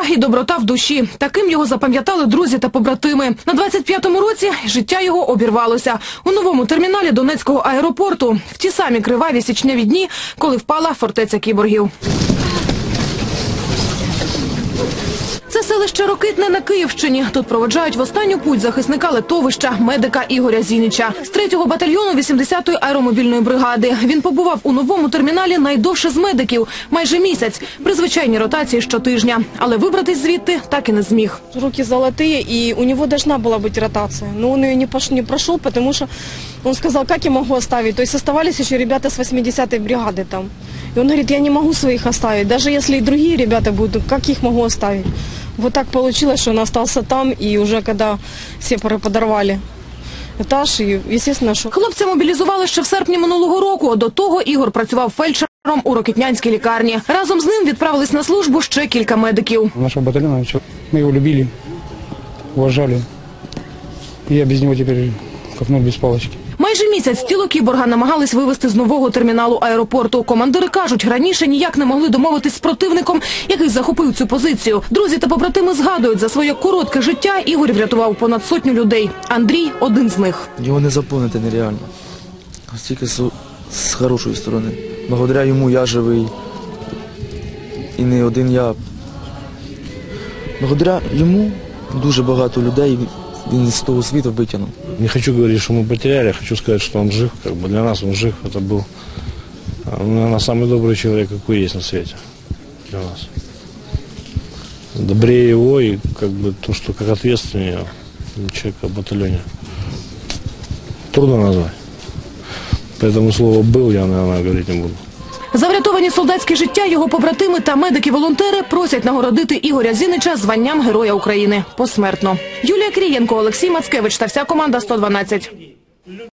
і доброта в душі. Таким його запам'ятали друзі та побратими. На 25-му році життя його обірвалося. У новому терміналі Донецького аеропорту. В ті самі криваві січневі дні, коли впала фортеця кіборгів. Це селище Рокитне на Київщині. Тут проводжають в останню путь захисника литовища, медика Ігоря Зініча. З 3-го батальйону 80-ї аеромобільної бригади. Він побував у новому терміналі найдовше з медиків – майже місяць. При звичайній ротації щотижня. Але вибратись звідти так і не зміг. Руки золотые, и у него должна была быть ротация. Но он ее не прошел, потому что он сказал, как я могу оставить. То есть оставались еще ребята с 80-й бригады там. И он говорит, я не могу своих оставить. Даже если и другие ребята будут, как их могу оставить? Вот так получилось, что он остался там, и уже когда все подорвали этаж, и естественно, что... Хлопця мобілізували ще в серпні минулого року. До того Ігор працював фельдшером у Рокитнянській лікарні. Разом з ним відправились на службу ще кілька медиків. Нашого батальйону, ми його любили, вважали. І я без нього тепер як нуль без палички. Майже місяць тіло кіборга намагались вивезти з нового терміналу аеропорту. Командири кажуть, раніше ніяк не могли домовитись з противником, який захопив цю позицію. Друзі та побратими згадують, за своє коротке життя Ігор врятував понад 100 людей. Андрій – один з них. Його не заповнити нереально. Тільки з хорошої сторони. Благодаря йому я живий. І не один я. Благодаря йому дуже багато людей він з того світу витягнув. Не хочу говорить, что мы потеряли, хочу сказать, что он жив. Как бы для нас он жив. Это был, наверное, самый добрый человек, какой есть на свете для нас. Добрее его и как бы то, что как ответственнее человека в батальоне. Трудно назвать. Поэтому слово «был» я, наверное, говорить не буду. За врятовані солдатське життя його побратими та медики-волонтери просять нагородити Ігоря Зінича званням Героя України посмертно. Юлія Крієнко, Олексій Мацкевич та вся команда «112».